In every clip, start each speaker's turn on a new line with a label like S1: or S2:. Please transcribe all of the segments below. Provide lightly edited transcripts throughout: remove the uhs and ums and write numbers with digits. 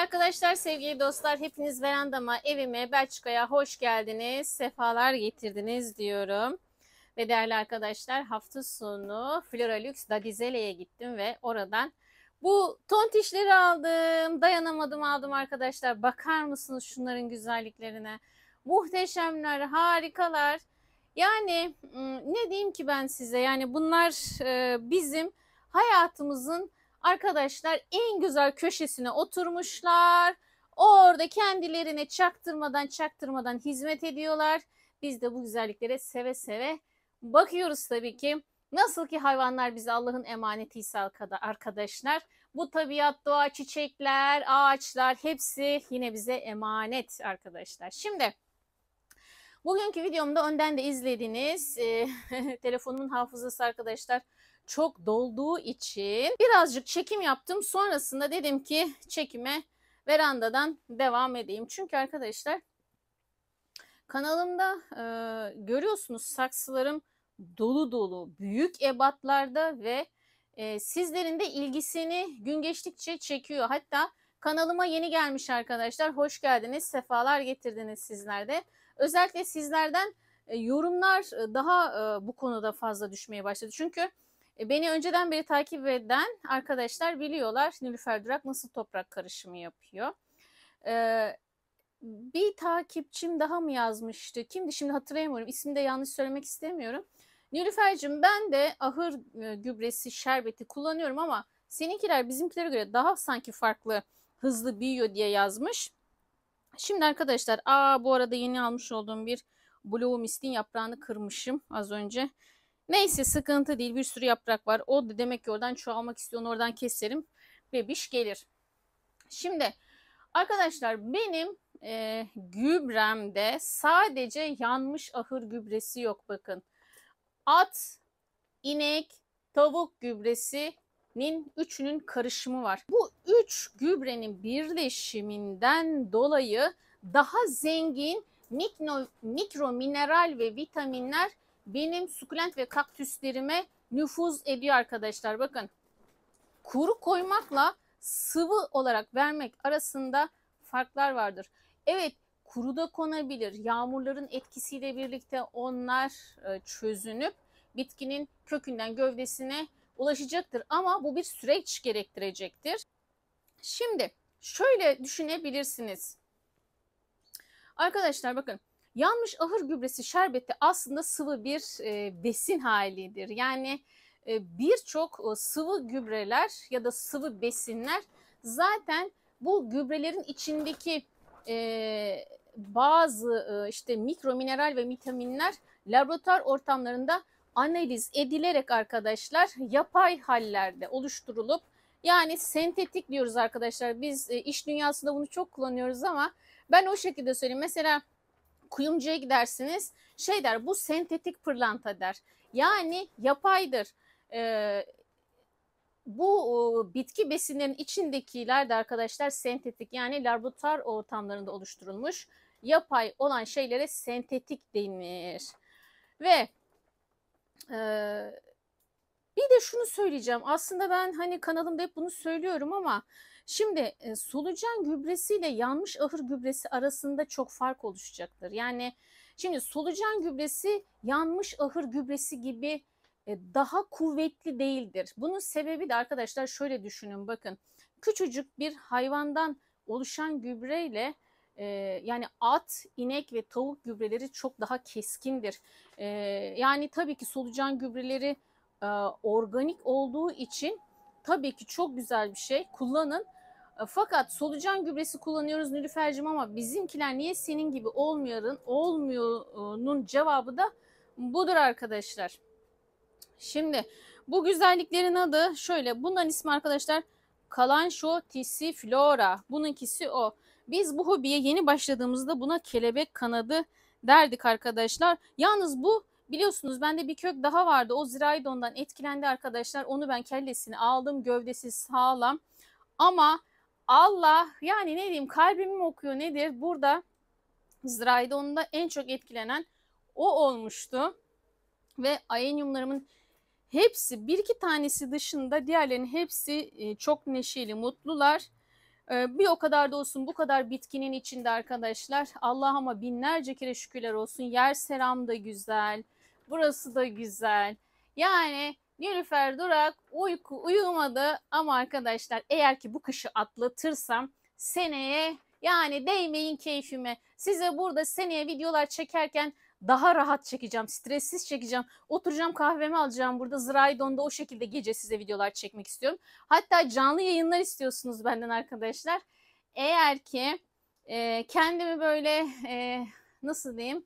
S1: arkadaşlar, sevgili dostlar, hepiniz verandama, evime, Belçika'ya hoş geldiniz, sefalar getirdiniz diyorum. Ve değerli arkadaşlar, hafta sonu Floralux Dadizelle'ye gittim ve oradan bu tontişleri aldım. Dayanamadım, aldım arkadaşlar. Bakar mısınız şunların güzelliklerine? Muhteşemler, harikalar. Yani ne diyeyim ki ben size? Yani bunlar bizim hayatımızın arkadaşlar en güzel köşesine oturmuşlar. Orada kendilerine çaktırmadan hizmet ediyorlar. Biz de bu güzelliklere seve seve bakıyoruz tabii ki. Nasıl ki hayvanlar bize Allah'ın emanetiyse arkadaşlar. Bu tabiat, doğa, çiçekler, ağaçlar hepsi yine bize emanet arkadaşlar. Şimdi bugünkü videomda önden de izlediniz. Telefonumun hafızası arkadaşlar çok dolduğu için birazcık çekim yaptım. Sonrasında dedim ki çekime verandadan devam edeyim. Çünkü arkadaşlar kanalımda görüyorsunuz saksılarım dolu dolu, büyük ebatlarda ve sizlerin de ilgisini gün geçtikçe çekiyor. Hatta kanalıma yeni gelmiş arkadaşlar, hoş geldiniz, sefalar getirdiniz sizler de. Özellikle sizlerden yorumlar daha bu konuda fazla düşmeye başladı. Çünkü beni önceden beri takip eden arkadaşlar biliyorlar Nilüfer Durak nasıl toprak karışımı yapıyor. Bir takipçim daha mı yazmıştı? Kimdi şimdi hatırlayamıyorum. İsmini de yanlış söylemek istemiyorum. Nilüfer'cim, ben de ahır gübresi şerbeti kullanıyorum ama seninkiler bizimkilere göre daha sanki farklı, hızlı büyüyor diye yazmış. Şimdi arkadaşlar bu arada yeni almış olduğum bir Blue Mist'in yaprağını kırmışım az önce. Neyse, sıkıntı değil, bir sürü yaprak var. O da demek ki oradan çoğalmak istiyor. Onu oradan keserim. Bebiş gelir. Şimdi arkadaşlar benim gübremde sadece yanmış ahır gübresi yok, bakın. At, inek, tavuk gübresinin üçünün karışımı var. Bu üç gübrenin birleşiminden dolayı daha zengin mikro mineral ve vitaminler benim sukulent ve kaktüslerime nüfuz ediyor arkadaşlar. Bakın, kuru koymakla sıvı olarak vermek arasında farklar vardır. Evet, kuru da konabilir. Yağmurların etkisiyle birlikte onlar çözünüp bitkinin kökünden gövdesine ulaşacaktır. Ama bu bir süreç gerektirecektir. Şimdi şöyle düşünebilirsiniz. Arkadaşlar bakın, yanmış ahır gübresi şerbeti aslında sıvı bir besin halidir. Yani birçok sıvı gübreler ya da sıvı besinler zaten bu gübrelerin içindeki bazı işte mikro mineral ve vitaminler laboratuvar ortamlarında analiz edilerek arkadaşlar yapay hallerde oluşturulup, yani sentetik diyoruz arkadaşlar. Biz iş dünyasında bunu çok kullanıyoruz ama ben o şekilde söyleyeyim. Mesela kuyumcuya gidersiniz, şey der, bu sentetik pırlanta der. Yani yapaydır. Bu bitki besinlerin içindekiler de arkadaşlar sentetik, yani laboratuvar ortamlarında oluşturulmuş yapay olan şeylere sentetik denir. Ve bir de şunu söyleyeceğim. Aslında ben hani kanalımda hep bunu söylüyorum ama şimdi solucan gübresiyle yanmış ahır gübresi arasında çok fark oluşacaktır. Yani şimdi solucan gübresi yanmış ahır gübresi gibi daha kuvvetli değildir. Bunun sebebi de arkadaşlar şöyle düşünün, bakın. Küçücük bir hayvandan oluşan gübreyle yani at, inek ve tavuk gübreleri çok daha keskindir. Yani tabii ki solucan gübreleri organik olduğu için tabii ki çok güzel bir şey, kullanın. Fakat solucan gübresi kullanıyoruz Nilüfer'cim ama bizimkiler niye senin gibi olmuyor'nun cevabı da budur arkadaşlar. Şimdi bu güzelliklerin adı şöyle. Bunların ismi arkadaşlar Kalanço tissiflora. Bununkisi o. Biz bu hobiye yeni başladığımızda buna kelebek kanadı derdik arkadaşlar. Yalnız bu, biliyorsunuz bende bir kök daha vardı. O ziraidondan etkilendi arkadaşlar. Onu ben kellesini aldım. Gövdesi sağlam. Ama Allah, yani ne diyeyim, kalbimi mi okuyor nedir? Burada ziraidonda en çok etkilenen o olmuştu. Ve ayenyumlarımın hepsi, bir iki tanesi dışında diğerlerinin hepsi çok neşeli, mutlular. Bir o kadar da olsun bu kadar bitkinin içinde arkadaşlar. Allah'ıma binlerce kere şükürler olsun. Yer seram da güzel. Burası da güzel. Yani Nilüfer Durak uyumadı ama arkadaşlar eğer ki bu kışı atlatırsam seneye yani değmeyin keyfime. Size burada seneye videolar çekerken daha rahat çekeceğim, stressiz çekeceğim. Oturacağım kahvemi alacağım burada Zraidon'da o şekilde gece size videolar çekmek istiyorum. Hatta canlı yayınlar istiyorsunuz benden arkadaşlar. Eğer ki kendimi böyle nasıl diyeyim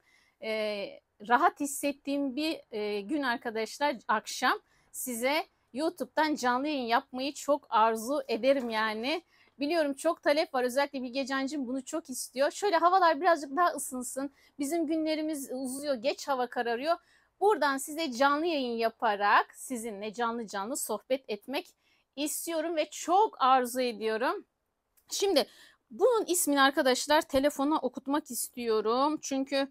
S1: rahat hissettiğim bir gün arkadaşlar akşam size YouTube'dan canlı yayın yapmayı çok arzu ederim yani. Biliyorum çok talep var. Özellikle Bilge Cancığım bunu çok istiyor. Şöyle havalar birazcık daha ısınsın. Bizim günlerimiz uzuyor. Geç hava kararıyor. Buradan size canlı yayın yaparak sizinle canlı canlı sohbet etmek istiyorum ve çok arzu ediyorum. Şimdi bunun ismini arkadaşlar telefona okutmak istiyorum. Çünkü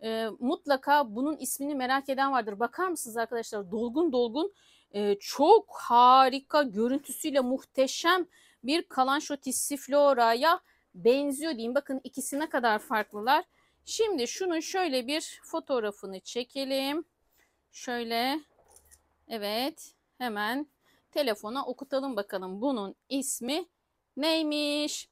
S1: mutlaka bunun ismini merak eden vardır. Bakar mısınız arkadaşlar? Dolgun dolgun çok harika görüntüsüyle muhteşem bir Kalanço tissiflora'ya benziyor diyeyim. Bakın ikisi ne kadar farklılar. Şimdi şunun şöyle bir fotoğrafını çekelim. Şöyle evet hemen telefona okutalım bakalım bunun ismi neymiş?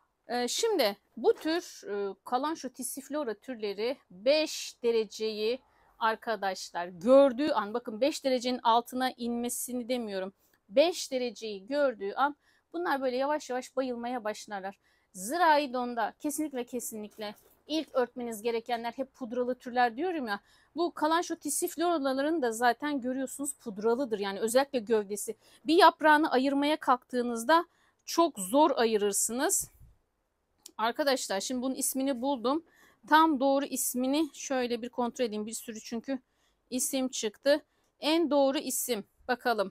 S1: Şimdi bu tür Kalanço tissiflora türleri 5 dereceyi arkadaşlar gördüğü an bakın 5 derecenin altına inmesini demiyorum. 5 dereceyi gördüğü an bunlar böyle yavaş yavaş bayılmaya başlarlar. Zraidon'da kesinlikle ilk örtmeniz gerekenler hep pudralı türler diyorum ya. Bu Kalanço tissifloraların da zaten görüyorsunuz pudralıdır. Yani özellikle gövdesi. Bir yaprağını ayırmaya kalktığınızda çok zor ayırırsınız. Arkadaşlar şimdi bunun ismini buldum. Tam doğru ismini şöyle bir kontrol edeyim. Bir sürü çünkü isim çıktı. En doğru isim bakalım.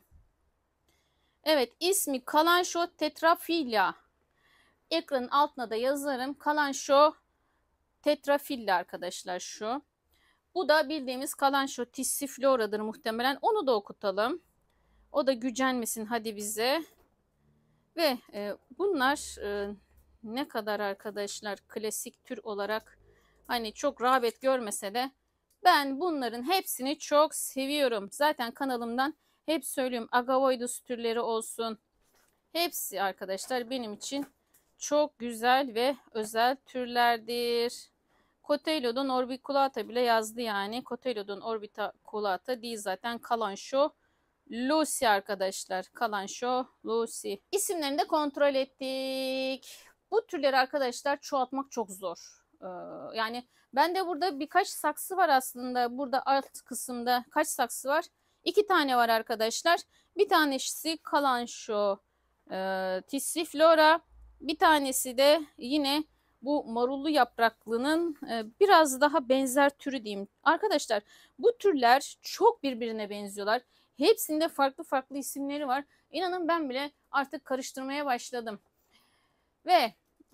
S1: Evet ismi Kalanço tetraphylla. Ekranın altına da yazarım. Kalanço tetraphylla arkadaşlar şu. Bu da bildiğimiz Kalanço tissiflora'dır muhtemelen. Onu da okutalım. O da gücenmesin hadi bize. Ve bunlar ne kadar arkadaşlar klasik tür olarak hani çok rağbet görmese de ben bunların hepsini çok seviyorum. Zaten kanalımdan hep söylüyorum Agavoidus türleri olsun. Hepsi arkadaşlar benim için çok güzel ve özel türlerdir. Cotyledon orbiculata bile yazdı yani. Cotyledon orbiculata değil zaten Kalanço Lucy arkadaşlar. Kalanço Lucy. İsimlerini de kontrol ettik. Bu türleri arkadaşlar çoğaltmak çok zor. Yani bende burada birkaç saksı var aslında. Burada alt kısımda kaç saksı var? 2 tane var arkadaşlar. Bir tanesi Kalanço tissiflora. Bir tanesi de yine bu marullu yapraklının biraz daha benzer türü diyeyim. Arkadaşlar bu türler çok birbirine benziyorlar. Hepsinde farklı farklı isimleri var. İnanın ben bile artık karıştırmaya başladım. Ve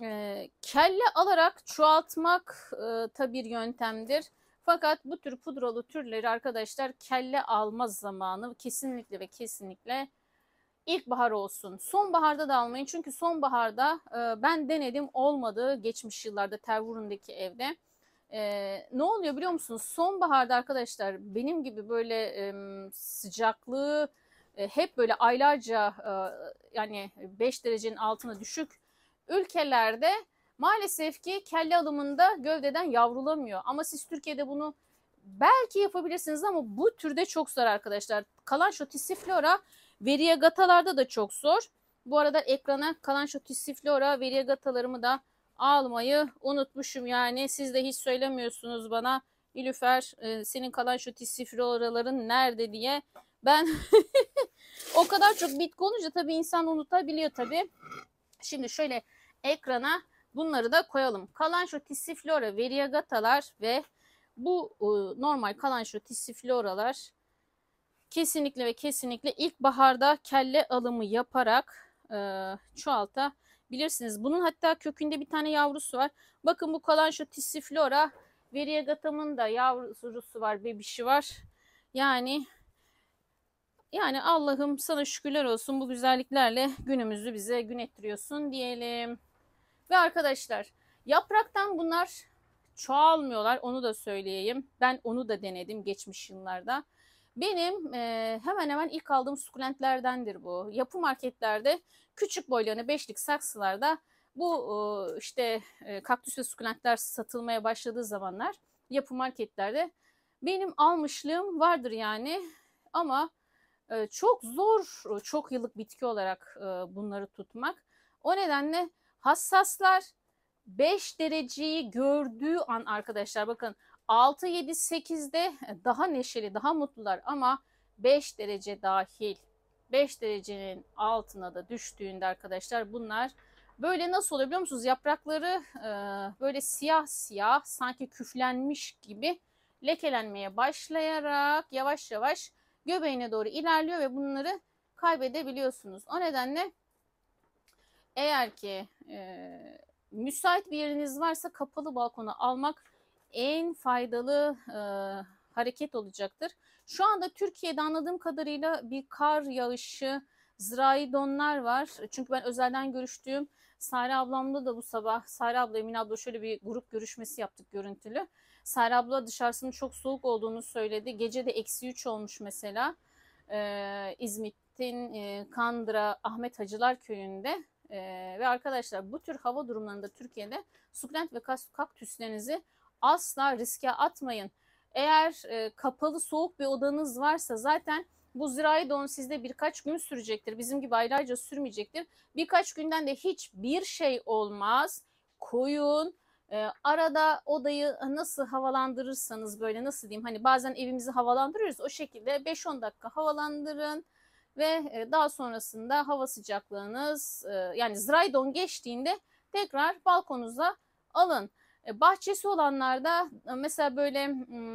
S1: kelle alarak çoğaltmak da bir yöntemdir. Fakat bu tür pudralı türleri arkadaşlar kelle alma zamanı kesinlikle ve kesinlikle İlkbahar olsun. Sonbaharda da almayın. Çünkü sonbaharda ben denedim olmadı geçmiş yıllarda Tervurun'daki evde. Ne oluyor biliyor musunuz? Sonbaharda arkadaşlar benim gibi böyle sıcaklığı hep böyle aylarca yani 5 derecenin altına düşük ülkelerde maalesef ki kelle alımında gövdeden yavrulamıyor. Ama siz Türkiye'de bunu belki yapabilirsiniz ama bu türde çok zor arkadaşlar. Kalanço tissiflora variegatalarda da çok zor. Bu arada ekrana Kalanço tissiflora variegatalarımı da almayı unutmuşum yani. Siz de hiç söylemiyorsunuz bana Nilüfer senin Kalanço tissifloraların nerede diye. Ben o kadar çok bitki olunca tabii insan unutabiliyor tabii. Şimdi şöyle ekrana bunları da koyalım. Kalanço tissiflora variegatalar ve bu normal Kalanço tissifloralar kesinlikle ve kesinlikle ilkbaharda kelle alımı yaparak çoğaltabilirsiniz. Bunun hatta kökünde bir tane yavrusu var. Bakın bu Kalanço tissiflora variegatamın da yavrusu var, bebişi var. Yani Yani Allah'ım sana şükürler olsun, bu güzelliklerle günümüzü bize gün ettiriyorsun diyelim. Ve arkadaşlar, yapraktan bunlar çoğalmıyorlar, onu da söyleyeyim. Ben onu da denedim geçmiş yıllarda. Benim hemen hemen ilk aldığım sukulentlerdendir bu. Yapı marketlerde küçük boylarını beşlik saksılarda bu işte kaktüs ve sukulentler satılmaya başladığı zamanlar yapı marketlerde benim almışlığım vardır yani. Ama çok zor, çok yıllık bitki olarak bunları tutmak. O nedenle hassaslar 5 dereceyi gördüğü an arkadaşlar, bakın 6, 7, 8'de daha neşeli, daha mutlular ama 5 derece dahil, 5 derecenin altına da düştüğünde arkadaşlar bunlar böyle nasıl oluyor biliyor musunuz? Yaprakları böyle siyah siyah, sanki küflenmiş gibi lekelenmeye başlayarak yavaş yavaş göbeğine doğru ilerliyor ve bunları kaybedebiliyorsunuz. O nedenle eğer ki müsait bir yeriniz varsa kapalı balkona almak en faydalı hareket olacaktır. Şu anda Türkiye'de anladığım kadarıyla bir kar yağışı, zirai donlar var. Çünkü ben özelden görüştüğüm Sare ablamla da bu sabah, Sare abla, Emin abla şöyle bir grup görüşmesi yaptık görüntülü. Sare abla dışarısının çok soğuk olduğunu söyledi. Gece de -3 olmuş mesela. İzmit'in Kandıra Ahmet Hacılar Köyü'nde. Ve arkadaşlar bu tür hava durumlarında Türkiye'de sukulent ve kaktüslerinizi asla riske atmayın. Eğer kapalı soğuk bir odanız varsa zaten bu zirai don sizde birkaç gün sürecektir. Bizim gibi aylarca sürmeyecektir. Birkaç günden de hiçbir şey olmaz. Koyun. Arada odayı nasıl havalandırırsanız, böyle nasıl diyeyim, hani bazen evimizi havalandırıyoruz, o şekilde 5-10 dakika havalandırın ve daha sonrasında hava sıcaklığınız yani Zraydon geçtiğinde tekrar balkonunuza alın. Bahçesi olanlarda mesela böyle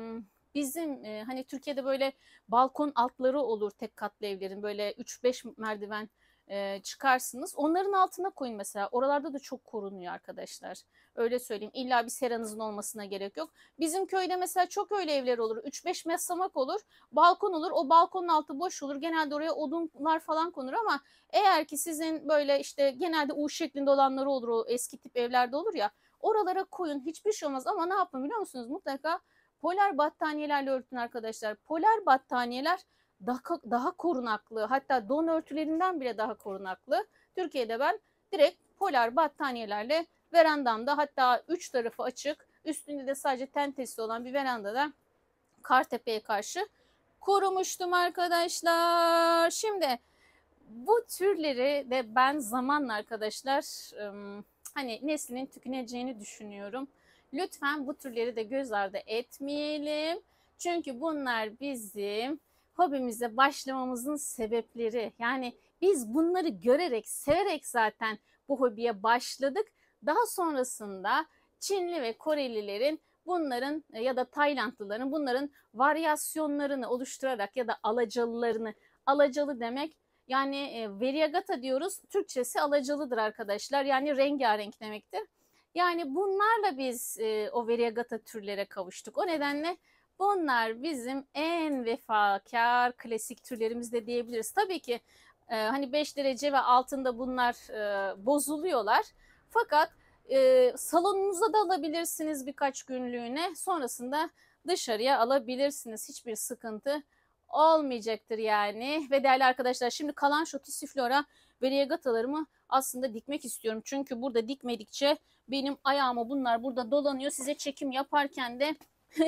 S1: bizim hani Türkiye'de böyle balkon altları olur, tek katlı evlerin böyle 3-5 merdiven çıkarsınız. Onların altına koyun mesela. Oralarda da çok korunuyor arkadaşlar. Öyle söyleyeyim. İlla bir seranızın olmasına gerek yok. Bizim köyde mesela çok öyle evler olur. 3-5 mesamak olur. Balkon olur. O balkonun altı boş olur. Genelde oraya odunlar falan konur ama eğer ki sizin böyle işte genelde U şeklinde olanları olur. O eski tip evlerde olur ya. Oralara koyun. Hiçbir şey olmaz ama ne yapın biliyor musunuz? Mutlaka polar battaniyelerle örtün arkadaşlar. Polar battaniyeler daha korunaklı, hatta don örtülerinden bile daha korunaklı. Türkiye'de ben direkt polar battaniyelerle verandamda, hatta 3 tarafı açık, üstünde de sadece tentesi olan bir verandada Kartepe'ye karşı korumuştum arkadaşlar. Şimdi bu türleri de ben zamanla arkadaşlar hani neslinin tükeneceğini düşünüyorum. Lütfen bu türleri de göz ardı etmeyelim. Çünkü bunlar bizim hobimize başlamamızın sebepleri. Yani biz bunları görerek, severek zaten bu hobiye başladık. Daha sonrasında Çinli ve Korelilerin bunların ya da Taylandlıların bunların varyasyonlarını oluşturarak ya da alacalılarını, alacalı demek yani variegata diyoruz. Türkçesi alacalıdır arkadaşlar. Yani rengarenk demektir. Yani bunlarla biz o variegata türlere kavuştuk. O nedenle bunlar bizim en vefakar klasik türlerimiz de diyebiliriz. Tabii ki hani 5 derece ve altında bunlar bozuluyorlar. Fakat salonunuza da alabilirsiniz birkaç günlüğüne. Sonrasında dışarıya alabilirsiniz. Hiçbir sıkıntı olmayacaktır yani. Ve değerli arkadaşlar, şimdi kalan şu Tissiflora variegatalarımı aslında dikmek istiyorum. Çünkü burada dikmedikçe benim ayağıma bunlar burada dolanıyor. Size çekim yaparken de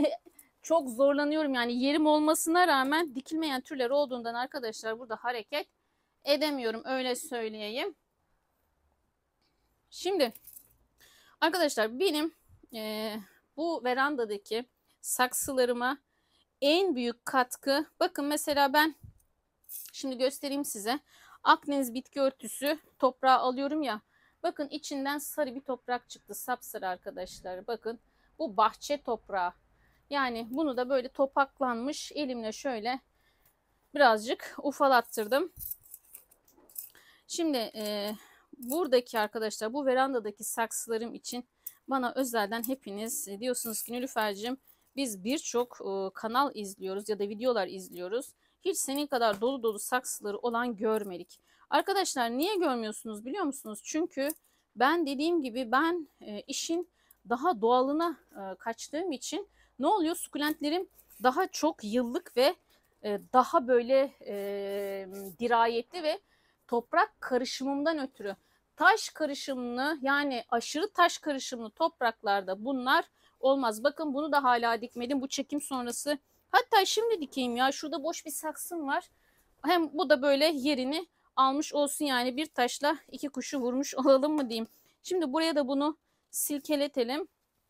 S1: çok zorlanıyorum. Yani yerim olmasına rağmen dikilmeyen türler olduğundan arkadaşlar burada hareket edemiyorum. Öyle söyleyeyim. Şimdi arkadaşlar benim bu verandadaki saksılarıma en büyük katkı, bakın mesela ben şimdi göstereyim size. Akdeniz bitki örtüsü toprağı alıyorum ya. Bakın içinden sarı bir toprak çıktı. Sapsarı arkadaşlar. Bakın bu bahçe toprağı. Yani bunu da böyle topaklanmış elimle şöyle birazcık ufalattırdım. Şimdi buradaki arkadaşlar, bu verandadaki saksılarım için bana özelden hepiniz diyorsunuz ki Nilüfer'cim biz birçok kanal izliyoruz ya da videolar izliyoruz. hiç senin kadar dolu dolu saksıları olan görmedik. Arkadaşlar niye görmüyorsunuz biliyor musunuz? Çünkü ben dediğim gibi işin daha doğalına kaçtığım için ne oluyor? Sukulentlerim daha çok yıllık ve daha böyle dirayetli ve toprak karışımından ötürü taş karışımlı, yani aşırı taş karışımlı topraklarda bunlar olmaz. Bakın bunu da hala dikmedim. Bu çekim sonrası. Hatta şimdi dikeyim ya. Şurada boş bir saksım var. Hem bu da böyle yerini almış olsun, yani bir taşla iki kuşu vurmuş olalım mı diyeyim. Şimdi buraya da bunu silkeletelim.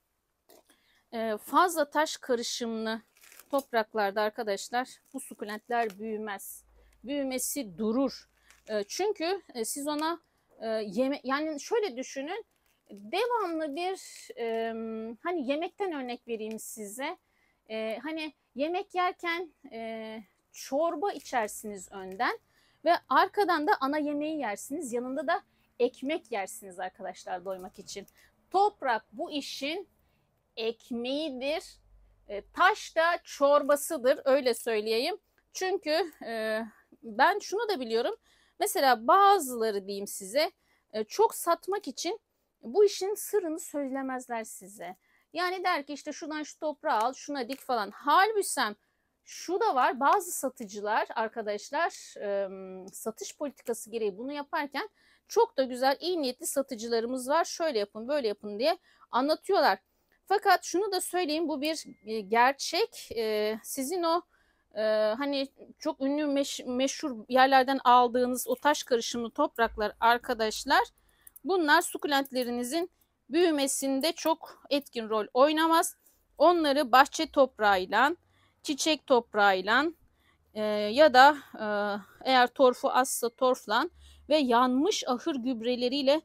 S1: Fazla taş karışımlı topraklarda arkadaşlar bu sukulentler büyümez. Büyümesi durur. Çünkü siz ona yani şöyle düşünün, devamlı bir hani yemekten örnek vereyim size. Hani yemek yerken çorba içersiniz önden ve arkadan da ana yemeği yersiniz. Yanında da ekmek yersiniz arkadaşlar doymak için. Toprak bu işin ekmeğidir. Taş da çorbasıdır, öyle söyleyeyim. Çünkü ben şunu da biliyorum. Mesela bazıları diyeyim size çok satmak için bu işin sırrını söylemezler size. Yani der ki işte şuradan şu toprağı al, şuna dik falan. Halbuki şu da var, bazı satıcılar arkadaşlar satış politikası gereği bunu yaparken çok da güzel iyi niyetli satıcılarımız var. Şöyle yapın böyle yapın diye anlatıyorlar. Fakat şunu da söyleyeyim, bu bir gerçek. Sizin o hani çok ünlü meşhur yerlerden aldığınız o taş karışımlı topraklar arkadaşlar, bunlar sukulentlerinizin büyümesinde çok etkin rol oynamaz. Onları bahçe toprağıyla, çiçek toprağıyla ya da eğer torfu azsa torfla ve yanmış ahır gübreleriyle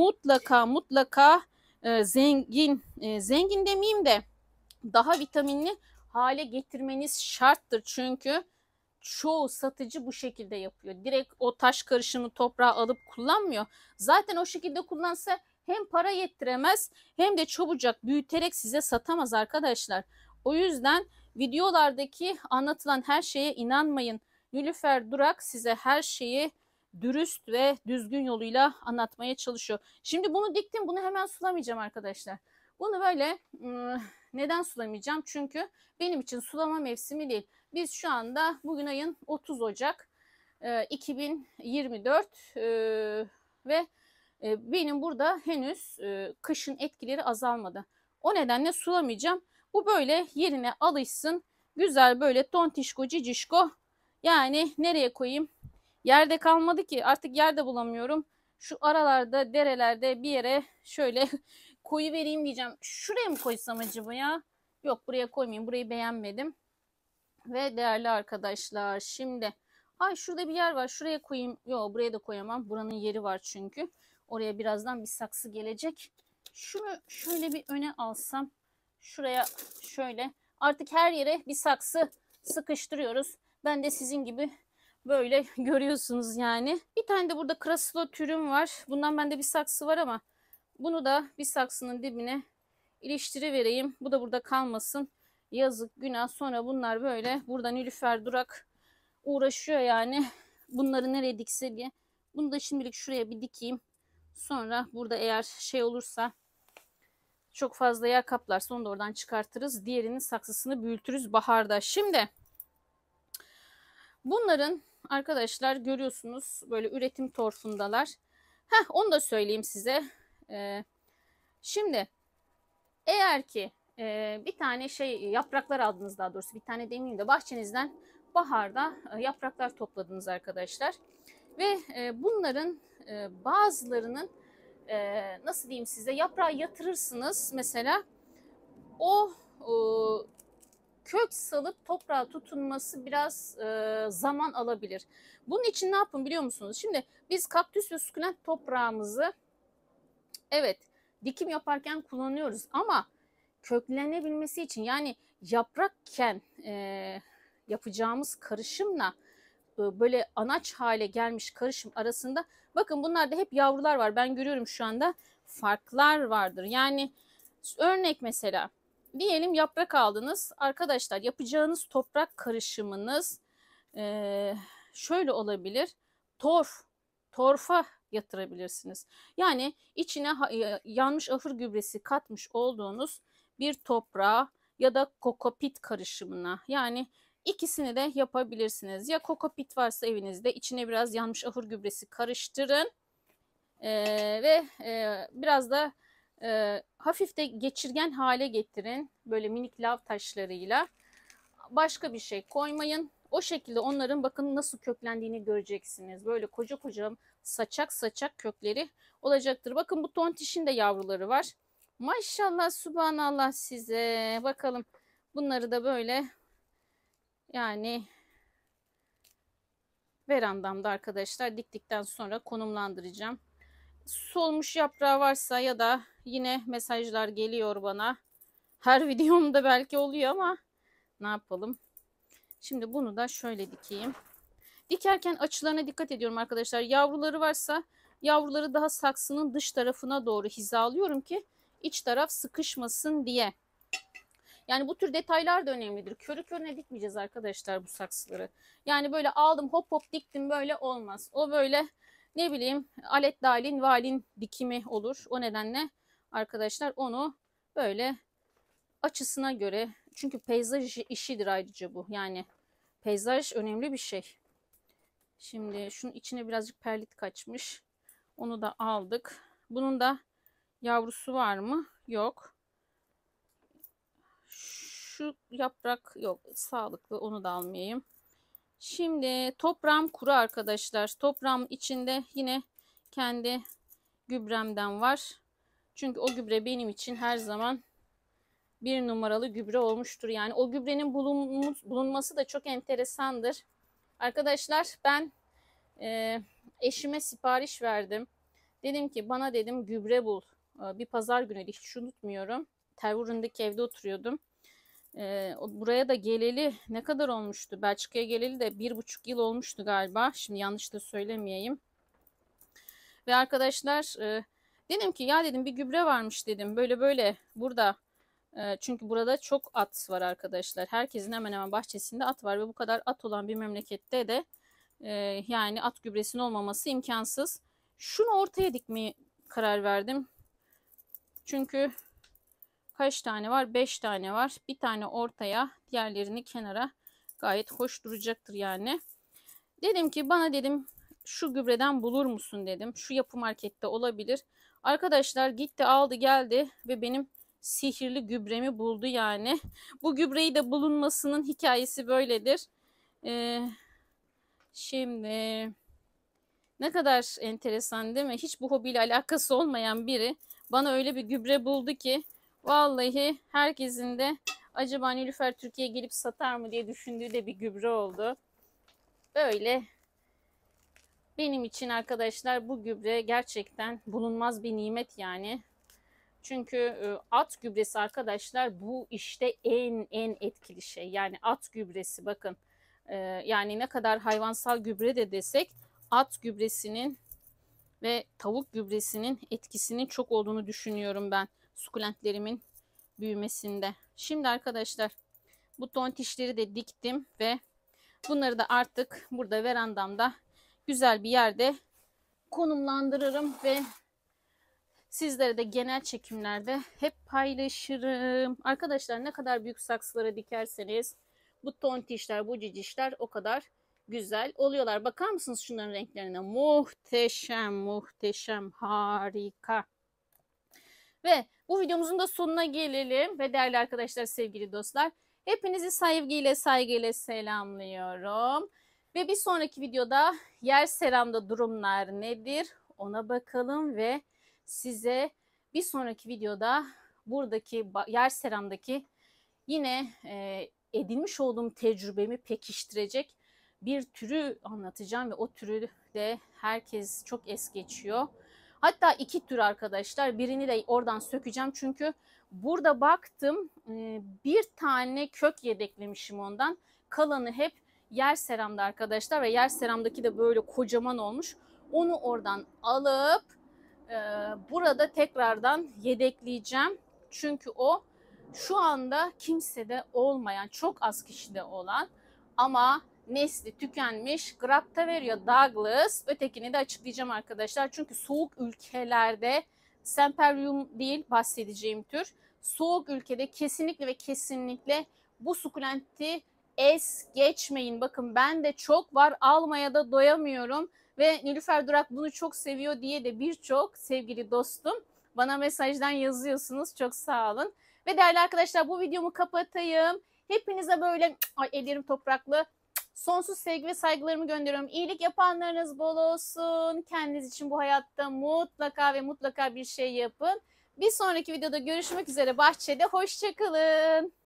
S1: mutlaka zengin demeyeyim de daha vitaminli hale getirmeniz şarttır. Çünkü çoğu satıcı bu şekilde yapıyor. Direkt o taş karışımı toprağı alıp kullanmıyor. Zaten o şekilde kullansa hem para yettiremez hem de çabucak büyüterek size satamaz arkadaşlar. O yüzden videolardaki anlatılan her şeye inanmayın. Nilüfer Durak size her şeyi dürüst ve düzgün yoluyla anlatmaya çalışıyor. Şimdi bunu diktim, bunu hemen sulamayacağım arkadaşlar. Bunu böyle neden sulamayacağım? Çünkü benim için sulama mevsimi değil. Biz şu anda bugün ayın 30 Ocak 2024 ve benim burada henüz kışın etkileri azalmadı. O nedenle sulamayacağım. Bu böyle yerine alışsın. Güzel böyle tontişko cicişko. Yani nereye koyayım? Yerde kalmadı ki, artık yerde bulamıyorum. Şu aralarda, derelerde bir yere şöyle koyu vereyim diyeceğim. Şuraya mı koysam acaba ya? Yok, buraya koymayayım. Burayı beğenmedim. Ve değerli arkadaşlar, şimdi şurada bir yer var. Şuraya koyayım. Yok, buraya da koyamam. Buranın yeri var çünkü. Oraya birazdan bir saksı gelecek. Şunu şöyle bir öne alsam. Şuraya şöyle. Artık her yere bir saksı sıkıştırıyoruz. Ben de sizin gibi böyle görüyorsunuz yani. Bir tane de burada krasilo türüm var. Bundan bende bir saksı var ama bunu da bir saksının dibine iliştirivereyim. Bu da burada kalmasın. Yazık, günah. Sonra bunlar böyle burada Nilüfer Durak uğraşıyor yani. Bunları nereye dikse diye. Bunu da şimdilik şuraya bir dikeyim. Sonra burada eğer şey olursa, çok fazla yer kaplarsa onu da oradan çıkartırız. Diğerinin saksısını büyütürüz baharda. Şimdi bunların arkadaşlar görüyorsunuz böyle üretim torfundalar. Onu da söyleyeyim size. Şimdi eğer ki bir tane yapraklar aldınız, daha doğrusu bir tane demeyeyim de bahçenizden baharda yapraklar topladınız arkadaşlar. Ve bunların bazılarının nasıl diyeyim size, yaprağı yatırırsınız mesela, o kök salıp toprağa tutunması biraz zaman alabilir. Bunun için ne yapın biliyor musunuz? Şimdi biz kaktüs ve sukulent toprağımızı evet dikim yaparken kullanıyoruz ama köklenebilmesi için, yani yaprakken yapacağımız karışımla böyle anaç hale gelmiş karışım arasında, bakın bunlarda hep yavrular var. Ben görüyorum şu anda farklar vardır. Yani örnek mesela diyelim yaprak aldınız. Arkadaşlar yapacağınız toprak karışımınız şöyle olabilir. Torfa yatırabilirsiniz. Yani içine yanmış ahır gübresi katmış olduğunuz bir toprağa ya da kokopit karışımına, yani ikisini de yapabilirsiniz. Ya kokopit varsa evinizde içine biraz yanmış ahır gübresi karıştırın ve biraz da hafif de geçirgen hale getirin. Böyle minik lav taşlarıyla. Başka bir şey koymayın. O şekilde onların bakın nasıl köklendiğini göreceksiniz. Böyle koca koca saçak saçak kökleri olacaktır. Bakın bu tontişin de yavruları var. Maşallah subhanallah size. Bakalım bunları da böyle yani verandamda arkadaşlar diktikten sonra konumlandıracağım. Solmuş yaprağı varsa ya da yine mesajlar geliyor bana. Her videomda belki oluyor ama ne yapalım. Şimdi bunu da şöyle dikeyim. Dikerken açılarına dikkat ediyorum arkadaşlar. Yavruları varsa yavruları daha saksının dış tarafına doğru hizalıyorum ki iç taraf sıkışmasın diye. Yani bu tür detaylar da önemlidir. Körü körüne dikmeyeceğiz arkadaşlar bu saksıları. Yani böyle aldım hop hop diktim böyle olmaz. O böyle ne bileyim alet dalin valin dikimi olur. O nedenle arkadaşlar onu böyle açısına göre, çünkü peyzaj işidir ayrıca bu. Yani peyzaj önemli bir şey. Şimdi şunun içine birazcık perlit kaçmış. Onu da aldık. Bunun da yavrusu var mı? Yok. Şu yaprak yok. Sağlıklı, onu da almayayım. Şimdi toprağım kuru arkadaşlar. Toprağım içinde yine kendi gübremden var. Çünkü o gübre benim için her zaman bir numaralı gübre olmuştur. Yani o gübrenin bulunması da çok enteresandır. Arkadaşlar ben eşime sipariş verdim. Dedim ki bana dedim gübre bul. Bir pazar günü hiç unutmuyorum. Tervurundaki evde oturuyordum. Buraya da geleli ne kadar olmuştu? Belçika'ya geleli de 1,5 yıl olmuştu galiba. Şimdi yanlış da söylemeyeyim. Ve arkadaşlar dedim ki ya dedim bir gübre varmış dedim. Böyle böyle burada. Çünkü burada çok at var arkadaşlar. Herkesin hemen hemen bahçesinde at var ve bu kadar at olan bir memlekette de yani at gübresinin olmaması imkansız. Şunu ortaya dikmeye karar verdim. Çünkü kaç tane var? 5 tane var. Bir tane ortaya, diğerlerini kenara, gayet hoş duracaktır yani. Dedim ki bana dedim şu gübreden bulur musun dedim. Şu yapı markette olabilir. Arkadaşlar gitti aldı geldi ve benim sihirli gübremi buldu yani. Bu gübreyi de bulunmasının hikayesi böyledir. Şimdi ne kadar enteresan değil mi? Hiç bu hobiyle alakası olmayan biri bana öyle bir gübre buldu ki vallahi herkesin de acaba Nilüfer Türkiye'ye gelip satar mı diye düşündüğü de bir gübre oldu. Böyle benim için arkadaşlar bu gübre gerçekten bulunmaz bir nimet yani. Çünkü at gübresi arkadaşlar bu işte en etkili şey. Yani at gübresi bakın. Yani ne kadar hayvansal gübre de desek at gübresinin ve tavuk gübresinin etkisinin çok olduğunu düşünüyorum ben sukulentlerimin büyümesinde. Şimdi arkadaşlar bu tontişleri de diktim ve bunları da artık burada verandamda güzel bir yerde konumlandırırım ve sizlere de genel çekimlerde hep paylaşırım. Arkadaşlar ne kadar büyük saksılara dikerseniz bu tontişler, bu cicişler o kadar güzel oluyorlar. Bakar mısınız şunların renklerine? Muhteşem, muhteşem, harika. Ve bu videomuzun da sonuna gelelim. Ve değerli arkadaşlar, sevgili dostlar, hepinizi sevgiyle, saygıyla selamlıyorum. Ve bir sonraki videoda yer seramda durumlar nedir? Ona bakalım ve size bir sonraki videoda buradaki yer seramdaki yine edinmiş olduğum tecrübemi pekiştirecek bir türü anlatacağım ve o türü de herkes çok es geçiyor. Hatta 2 tür arkadaşlar. Birini de oradan sökeceğim çünkü burada baktım bir tane kök yedeklemişim ondan. Kalanı hep yer seramda arkadaşlar ve yer seramdaki de böyle kocaman olmuş. Onu oradan alıp burada tekrardan yedekleyeceğim. Çünkü o şu anda kimsede olmayan, çok az kişide olan ama nesli tükenmiş Grapta veriyor Douglas. Ötekini de açıklayacağım arkadaşlar. Çünkü soğuk ülkelerde Semperrium değil bahsedeceğim tür. Soğuk ülkede kesinlikle ve kesinlikle bu sukulenti es geçmeyin. Bakın ben de çok var, almaya da doyamıyorum. Ve Nilüfer Durak bunu çok seviyor diye de birçok sevgili dostum bana mesajdan yazıyorsunuz. Çok sağ olun. Ve değerli arkadaşlar bu videomu kapatayım. Hepinize böyle ay ellerim topraklı sonsuz sevgi ve saygılarımı gönderiyorum. İyilik yapanlarınız bol olsun. Kendiniz için bu hayatta mutlaka ve mutlaka bir şey yapın. Bir sonraki videoda görüşmek üzere bahçede. Hoşça kalın.